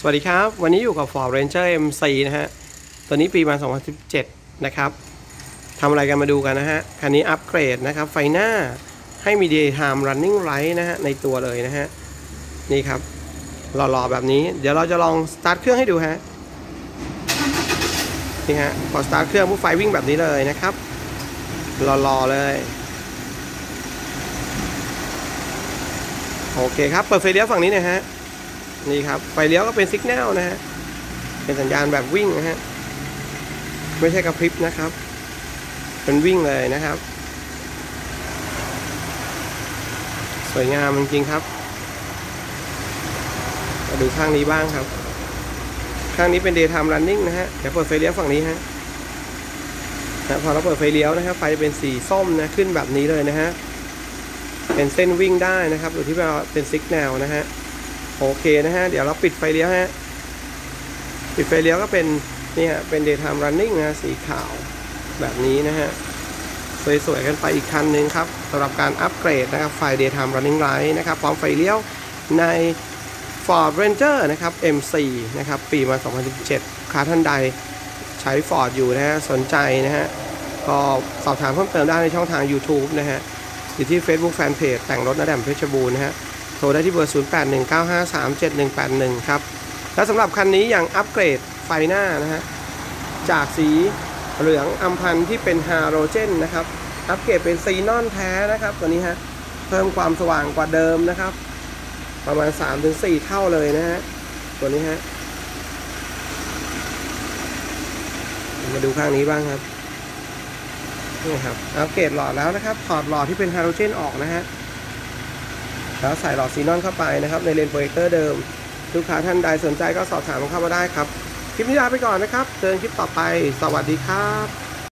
วัสดีครับวันนี้อยู่กับ Ford Ranger MC นะฮะตัวนี้ปีมา2017นะครับทำอะไรกันมาดูกันนะฮะคันนี้อัปเกรดนะครับไฟหน้าให้มี Daytime Running Light นะฮะในตัวเลยนะฮะนี่ครับหล่อๆแบบนี้เดี๋ยวเราจะลองสตาร์ทเครื่องให้ดูฮะนี่ฮะพอสตาร์ทเครื่องผู้ไฟวิ่งแบบนี้เลยนะครับหล่อๆเลยโอเคครับเปิดไฟเลี้ยวฝั่งนี้นะฮะนี่ครับไฟเลี้ยวก็เป็นสัญญาณนะฮะเป็นสัญญาณแบบวิ่งนะฮะไม่ใช่กระพริบนะครับเป็นวิ่งเลยนะครับสวยงามจริงๆครับมาดูข้างนี้บ้างครับข้างนี้เป็น Daytime Running นะฮะเดี๋ยวเปิดไฟเลี้ยวฝั่งนี้ฮะพอเราเปิดไฟเลี้ยวนะครับไฟเป็นสีส้มนะขึ้นแบบนี้เลยนะฮะเป็นเส้นวิ่งได้นะครับหรือที่เป็นสัญญาณนะฮะโอเคนะฮะเดี๋ยวเราปิดไฟเลี้ยวฮะปิดไฟเลี้ยวก็เป็นนี่ฮะเป็น Daytime Running นะสีขาวแบบนี้นะฮะสวยๆกันไปอีกคันหนึ่งครับสำหรับการอัปเกรดนะครับไฟ Daytime Running Light นะครับพร้อมไฟเลี้ยวใน Ford Ranger นะครับ MC นะครับปีมา2017ค้าท่านใดใช้ Ford อยู่นะฮะสนใจนะฮะก็สอบถามเพิ่มเติมได้ในช่องทาง YouTube นะฮะอยู่ที่ Facebook Fanpage แต่งรถณแดมเพชรบูรณ์นะฮะโทรได้ที่เบอร์ 0819537181 ครับและสำหรับคันนี้ยังอัปเกรดไฟหน้านะฮะจากสีเหลืองอัมพันธ์ที่เป็นฮาโลเจนนะครับอัปเกรดเป็นซีนอนแท้นะครับตัวนี้ฮะเพิ่มความสว่างกว่าเดิมนะครับประมาณ 3-4 เท่าเลยนะฮะตัวนี้ฮะมาดูข้างนี้บ้างครับนี่ครับอัปเกรดหลอดแล้วนะครับถอดหลอดที่เป็นฮาโลเจนออกนะฮะแล้วใส่หลอดซีนอนเข้าไปนะครับในเลนส์โปรเจคเตอร์เดิมลูกค้าท่านใดสนใจก็สอบถามเข้ามาได้ครับคลิปนี้ลาไปก่อนนะครับเจอกันคลิปต่อไปสวัสดีครับ